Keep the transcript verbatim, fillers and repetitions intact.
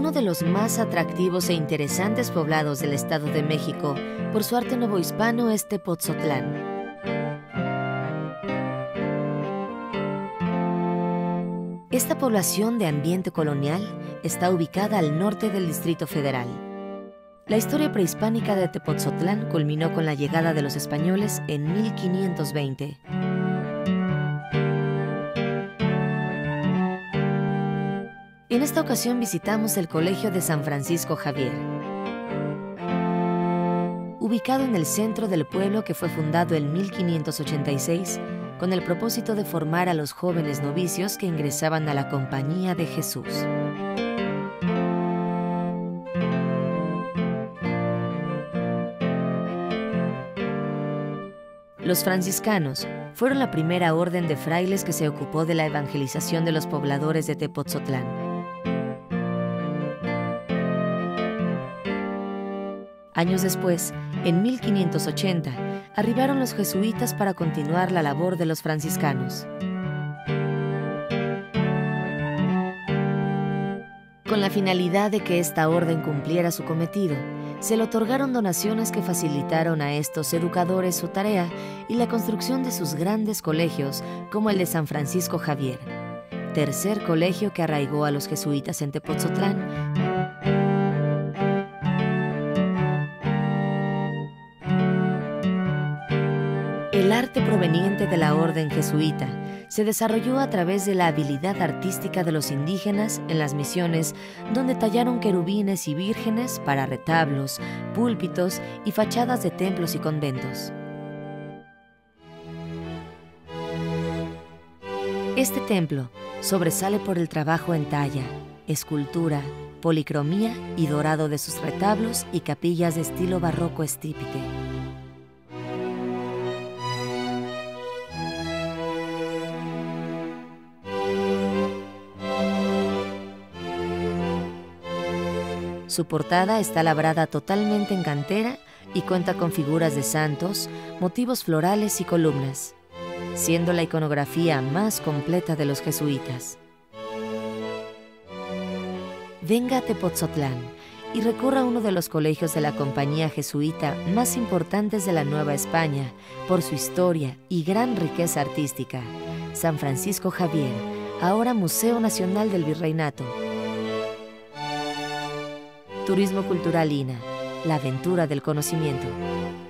uno de los más atractivos e interesantes poblados del Estado de México por su arte novohispano es Tepotzotlán. Esta población de ambiente colonial está ubicada al norte del Distrito Federal. La historia prehispánica de Tepotzotlán culminó con la llegada de los españoles en mil quinientos veinte. En esta ocasión visitamos el Colegio de San Francisco Javier, ubicado en el centro del pueblo, que fue fundado en mil quinientos ochenta y seis con el propósito de formar a los jóvenes novicios que ingresaban a la Compañía de Jesús. Los franciscanos fueron la primera orden de frailes que se ocupó de la evangelización de los pobladores de Tepotzotlán. Años después, en mil quinientos ochenta, arribaron los jesuitas para continuar la labor de los franciscanos. Con la finalidad de que esta orden cumpliera su cometido, se le otorgaron donaciones que facilitaron a estos educadores su tarea y la construcción de sus grandes colegios, como el de San Francisco Javier, tercer colegio que arraigó a los jesuitas en Tepotzotlán. El arte proveniente de la orden jesuita se desarrolló a través de la habilidad artística de los indígenas en las misiones, donde tallaron querubines y vírgenes para retablos, púlpitos y fachadas de templos y conventos. Este templo sobresale por el trabajo en talla, escultura, policromía y dorado de sus retablos y capillas de estilo barroco estípite. Su portada está labrada totalmente en cantera y cuenta con figuras de santos, motivos florales y columnas, siendo la iconografía más completa de los jesuitas. Venga a Tepotzotlán y recorra uno de los colegios de la Compañía Jesuita más importantes de la Nueva España por su historia y gran riqueza artística, San Francisco Javier, ahora Museo Nacional del Virreinato. Turismo Cultural I N A, la aventura del conocimiento.